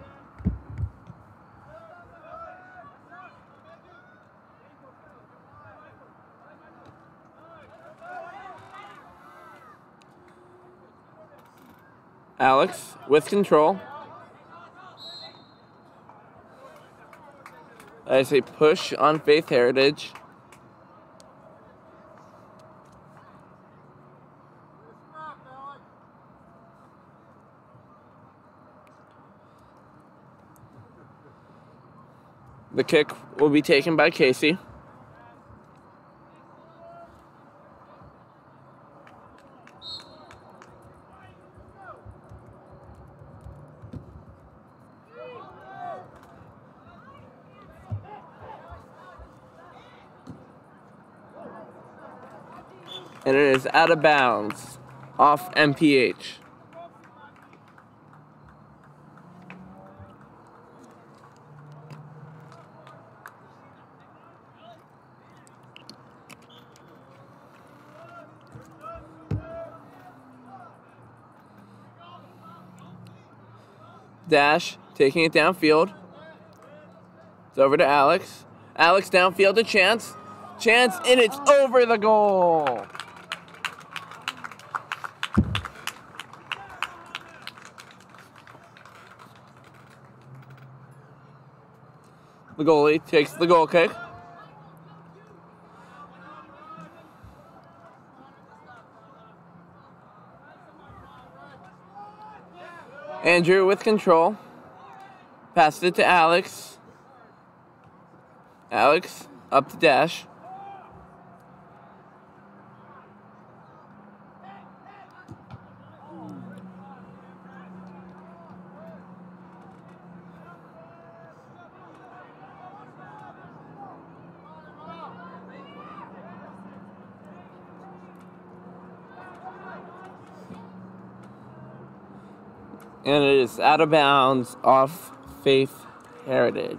Alex with control. That is a push on Faith Heritage. The kick will be taken by Casey. And it is out of bounds off M P H. Dash, taking it downfield. It's over to Alex. Alex downfield to Chance. Chance, and it's over the goal. The goalie takes the goal kick. Andrew with control. Passed it to Alex. Alex up to Dash. And it is out of bounds off Faith Heritage.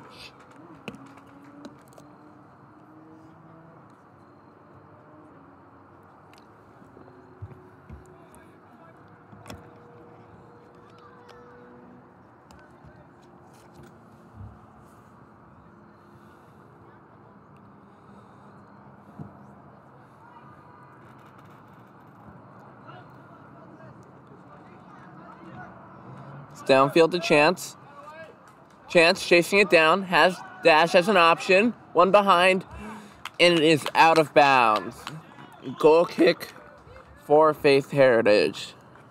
Downfield to Chance. Chance chasing it down. Has Dash as an option. One behind. And it is out of bounds. Goal kick for Faith Heritage.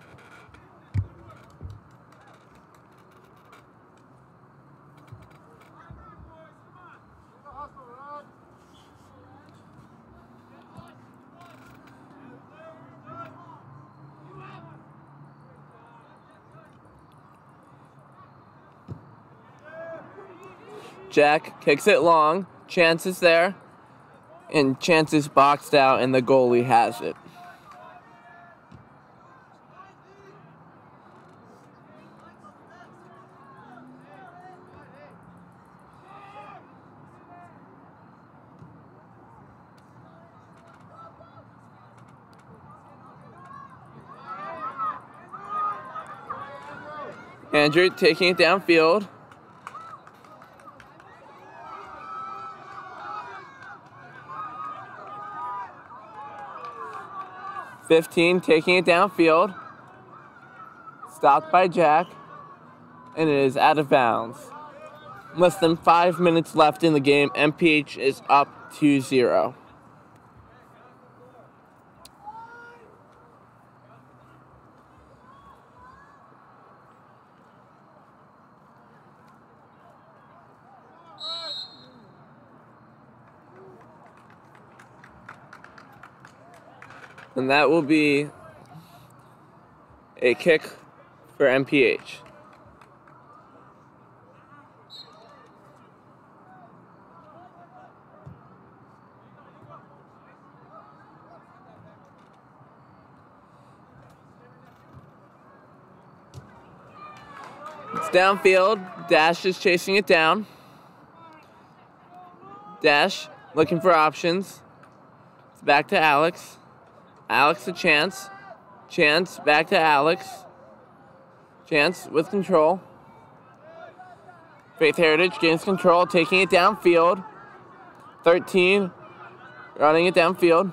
Jack kicks it long. Chance is there. And Chance is boxed out, and the goalie has it. Andrew taking it downfield. fifteen taking it downfield. Stopped by Jack. And it is out of bounds. Less than five minutes left in the game. M P H is up two zero. And that will be a kick for M P H. It's downfield. Dash is chasing it down. Dash looking for options. It's back to Alex. Alex to Chance. Chance back to Alex. Chance with control. Faith Heritage gains control, taking it downfield. thirteen running it downfield.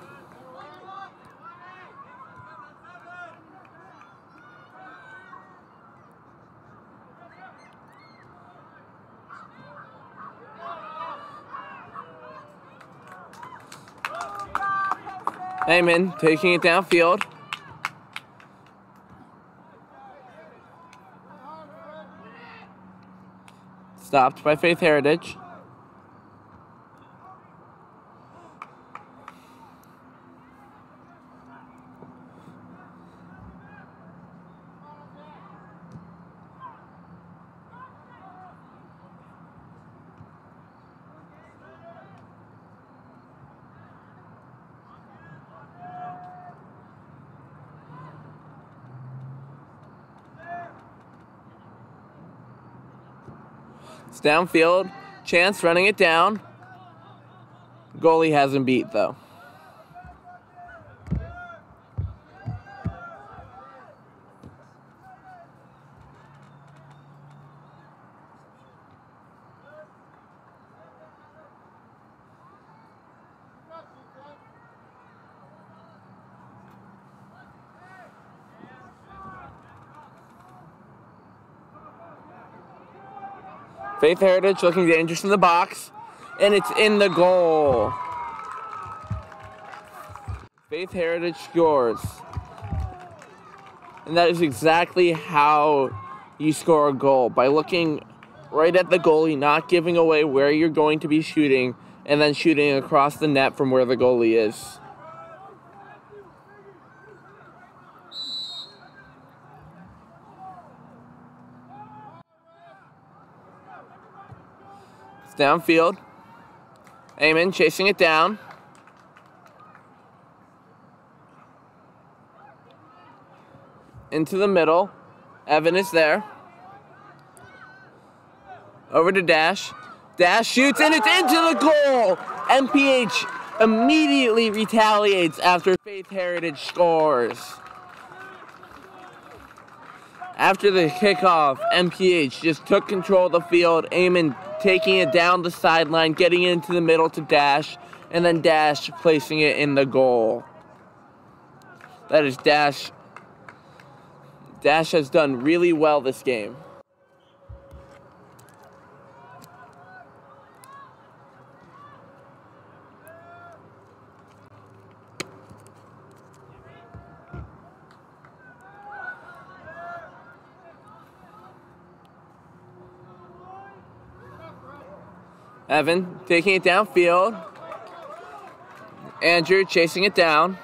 Heyman taking it downfield. Stopped by Faith Heritage. It's downfield. Chance running it down. Goalie has him beat, though. Faith Heritage looking dangerous in the box, and it's in the goal. Faith Heritage scores. And that is exactly how you score a goal by looking right at the goalie, not giving away where you're going to be shooting, and then shooting across the net from where the goalie is. It's downfield. Eamon chasing it down. Into the middle. Evan is there. Over to Dash. Dash shoots and it's into the goal! M P H immediately retaliates after Faith Heritage scores. After the kickoff, M P H just took control of the field. Eamon taking it down the sideline, getting it into the middle to Dash, and then Dash placing it in the goal. That is Dash. Dash has done really well this game. Evan taking it downfield. Andrew chasing it down.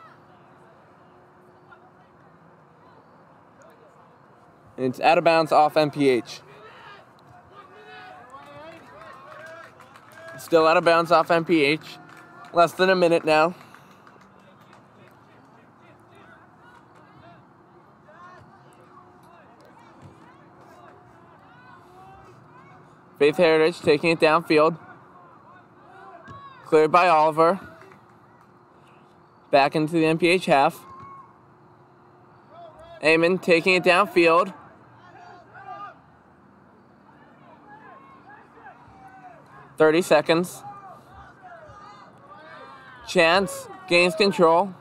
And it's out of bounds off M P H. Still out of bounds off M P H. Less than a minute now. Faith Heritage taking it downfield. Cleared by Oliver. Back into the M P H half. Eamon taking it downfield. thirty seconds. Chance gains control.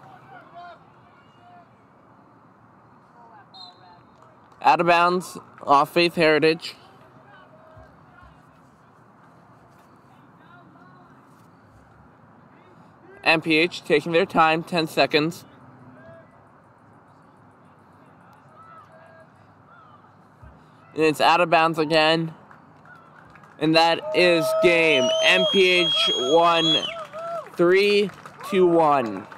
Out of bounds off Faith Heritage. M P H taking their time, ten seconds. And it's out of bounds again. And that is game. M P H won three to one.